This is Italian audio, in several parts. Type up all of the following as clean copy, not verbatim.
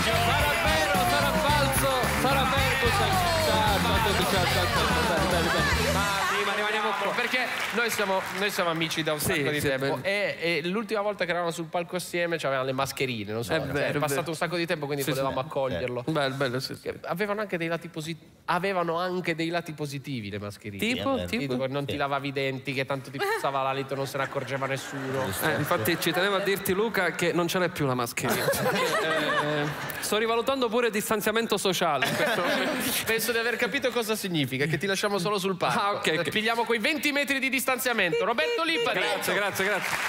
Sarà vero, sarà falso, sarà Ferguson. Ma rimaniamo qua. Perché noi siamo amici da un sacco di tempo. E l'ultima volta che eravamo sul palco assieme c'avevano le mascherine, non so. È passato un sacco di tempo, quindi potevamo accoglierlo. Bello, Avevano anche dei lati positivi le mascherine. Tipo? Non ti lavavi i denti, che tanto ti passava l'alito, non se ne accorgeva nessuno. Infatti ci tenevo a dirti, Luca, che non ce l'hai più la mascherina. Sto rivalutando pure il distanziamento sociale in questo momento. Penso di aver capito cosa significa, che ti lasciamo solo sul palco. Ah, ok. Pigliamo quei 20 metri di distanziamento. Roberto Lipari. Grazie.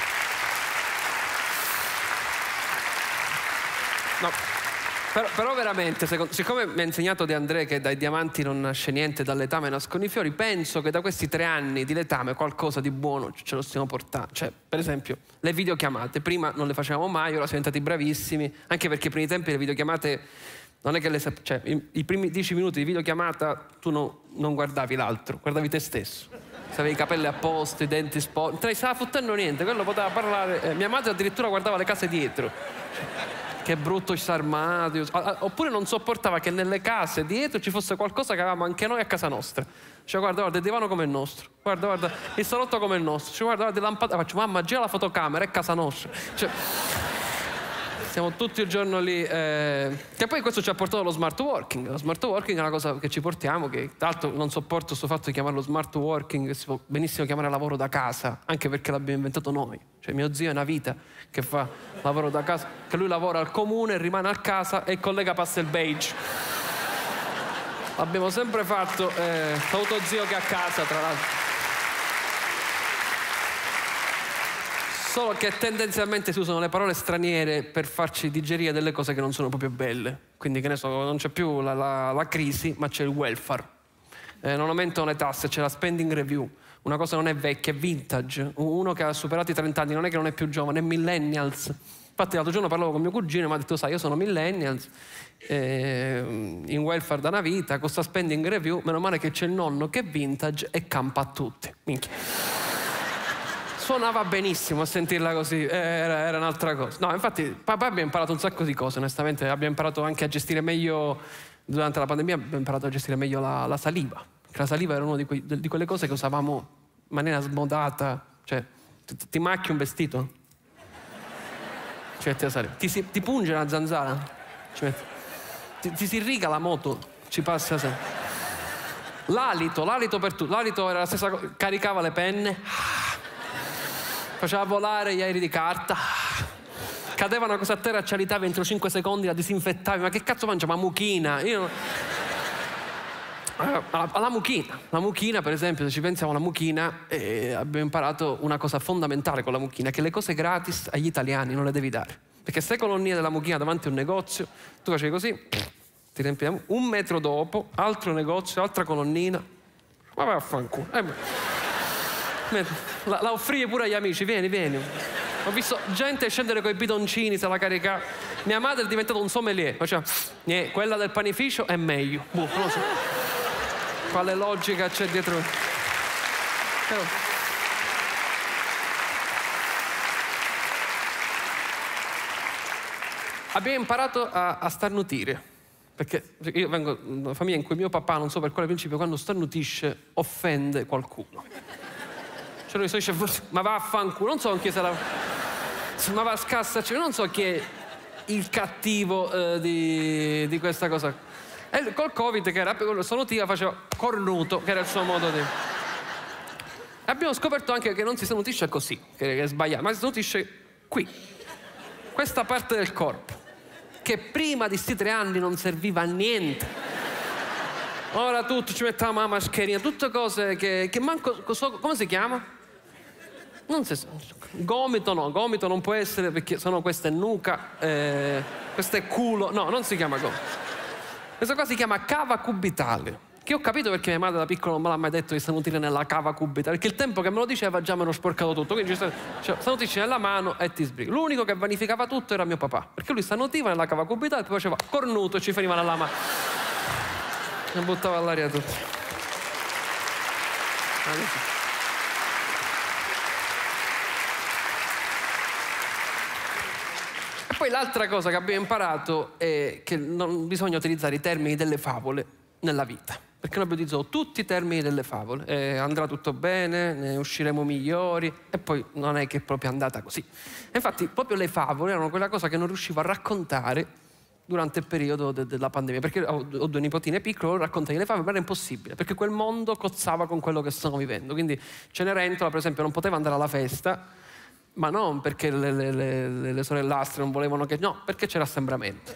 No, però veramente, siccome mi ha insegnato De André che dai diamanti non nasce niente, dal letame nascono i fiori, penso che da questi 3 anni di letame qualcosa di buono ce lo stiamo portando. Cioè, per esempio, le videochiamate. Prima non le facevamo mai, ora siamo diventati bravissimi, anche perché prima di tempi le videochiamate non è che cioè, i primi 10 minuti di videochiamata tu non guardavi l'altro, guardavi te stesso. Se avevi i capelli a posto, i denti sporchi, non te ne stava fottendo niente, quello poteva parlare. Mia madre addirittura guardava le case dietro. Che brutto ci sta armadio. Oppure non sopportava che nelle case dietro ci fosse qualcosa che avevamo anche noi a casa nostra. Cioè, guarda, il divano come il nostro. Guarda, il salotto come il nostro. Cioè, guarda, le lampade. Faccio, mamma, gira la fotocamera, è casa nostra. Cioè, siamo tutto il giorno lì. Che poi questo ci ha portato allo smart working. Lo smart working è una cosa che ci portiamo, che tra l'altro non sopporto questo fatto di chiamarlo smart working, che si può benissimo chiamare lavoro da casa, anche perché l'abbiamo inventato noi. Cioè, mio zio è una vita che fa lavoro da casa, che lui lavora al comune, rimane a casa e il collega passa il beige. L'abbiamo sempre fatto, avuto zio che è a casa, tra l'altro. Solo che tendenzialmente si usano le parole straniere per farci digerire delle cose che non sono proprio belle. Quindi, che ne so, non c'è più la crisi, ma c'è il welfare. Non aumentano le tasse, c'è la spending review. Una cosa non è vecchia, è vintage. Uno che ha superato i 30 anni non è che non è più giovane, è millennials. Infatti l'altro giorno parlavo con mio cugino e mi ha detto, sai, io sono millennials, in welfare da una vita, con sta spending review, meno male che c'è il nonno che è vintage e campa a tutti. Minchia. Suonava benissimo a sentirla così, era un'altra cosa. No, infatti, poi abbiamo imparato un sacco di cose, onestamente. Abbiamo imparato anche a gestire meglio, durante la pandemia abbiamo imparato a gestire meglio la saliva. La saliva era una di quelle cose che usavamo in maniera smodata. Cioè, ti macchi un vestito? Ci metti la saliva. Ti punge la zanzara? Ci metti. Ti si riga la moto? Ci passa sempre. L'alito per tutto. L'alito era la stessa cosa. Caricava le penne. Faceva volare gli aerei di carta. Cadeva una cosa a terra, ci alitava entro 5 secondi, la disinfettavi. Ma che cazzo mangia? Ma mucchina? La mucchina, per esempio, se ci pensiamo alla mucchina, abbiamo imparato una cosa fondamentale con la mucchina, che le cose gratis agli italiani non le devi dare. Perché se colonnine della mucchina davanti a un negozio, tu facevi così, ti riempiamo, un metro dopo, altro negozio, altra colonnina, ma vai a fanculo. La offrivi pure agli amici, vieni. Ho visto gente scendere con i bidoncini, se la caricava. Mia madre è diventata un sommelier, faceva, quella del panificio è meglio. Non lo so. Quale logica c'è dietro? Però... Abbiamo imparato a starnutire. Perché io vengo da una famiglia in cui mio papà, non so per quale principio, quando starnutisce offende qualcuno. Cioè lui dice, ma va a fanculo, non so con chi sarà, ma va a scassa, cioè, non so chi è il cattivo di questa cosa. E col Covid, che era starnutiva, faceva cornuto, che era il suo modo di... E abbiamo scoperto anche che non si starnutisce così, che è sbagliato, ma si starnutisce qui, questa parte del corpo, che prima di sti 3 anni non serviva a niente. Ora tutto ci mettiamo la mascherina, tutte cose che manco... Come si chiama? Non si sa. Gomito non può essere, perché sennò questa è nuca, questo è culo. No, non si chiama gomito. Questa qua si chiama cava cubitale. Che ho capito perché mia madre da piccola non me l'ha mai detto di starnutire nella cava cubitale, perché il tempo che me lo diceva già me l'ho sporcato tutto. Quindi starnutisci nella mano e ti sbrighi. L'unico che vanificava tutto era mio papà, perché lui starnutiva nella cava cubitale e poi faceva cornuto e ci finiva nella mano. E buttava all'aria tutto. poi l'altra cosa che abbiamo imparato è che non bisogna utilizzare i termini delle favole nella vita. Perché noi abbiamo utilizzato tutti i termini delle favole. Andrà tutto bene, ne usciremo migliori, e poi non è che è proprio andata così. E infatti proprio le favole erano quella cosa che non riuscivo a raccontare durante il periodo della pandemia, perché ho 2 nipotine piccole, raccontai le favole, ma era impossibile, perché quel mondo cozzava con quello che stavamo vivendo. Quindi Cenerentola, per esempio, non poteva andare alla festa, ma non perché le sorellastre non volevano che... No, perché c'era assembramento.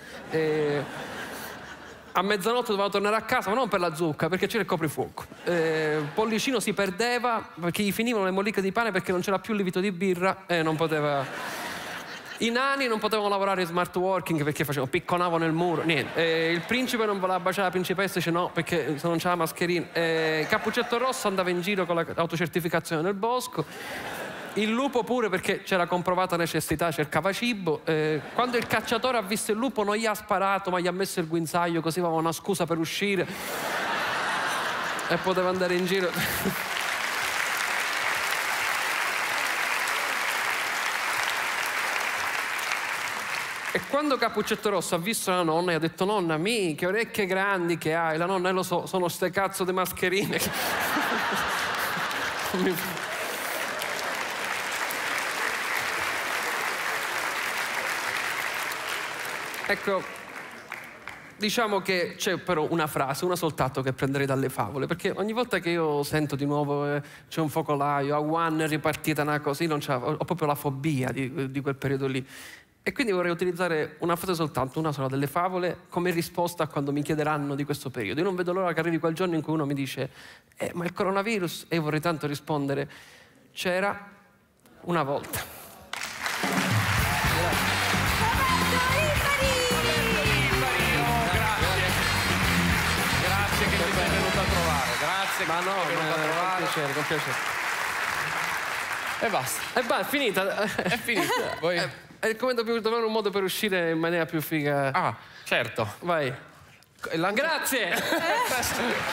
A mezzanotte doveva tornare a casa, ma non per la zucca, perché c'era il coprifuoco. Pollicino si perdeva perché gli finivano le molliche di pane perché non c'era più il lievito di birra e non poteva... I nani non potevano lavorare in smart working perché picconavano il muro, niente. Il principe non voleva baciare la principessa, dice no, perché se non c'era la mascherina. Cappuccetto Rosso andava in giro con l'autocertificazione nel bosco. Il lupo pure, perché c'era comprovata necessità, cercava cibo. Quando il cacciatore ha visto il lupo non gli ha sparato, ma gli ha messo il guinzaglio, così aveva una scusa per uscire e poteva andare in giro. E quando Cappuccetto Rosso ha visto la nonna, gli ha detto: nonna, che orecchie grandi che hai. La nonna: lo so, sono ste cazzo di mascherine. Ecco, diciamo che c'è però una frase, una soltanto, che prenderei dalle favole, perché ogni volta che io sento di nuovo c'è un focolaio, a Wuhan è ripartita una cosa, io ho proprio la fobia di quel periodo lì. E quindi vorrei utilizzare una frase soltanto, una sola delle favole, come risposta a quando mi chiederanno di questo periodo. Io non vedo l'ora che arrivi quel giorno in cui uno mi dice ma il coronavirus? E io vorrei tanto rispondere: c'era una volta. Ma no, con piacere. E basta. E beh, è finita. È finita. Voi... È come dobbiamo trovare un modo per uscire in maniera più figa. Ah, certo. Vai. Grazie.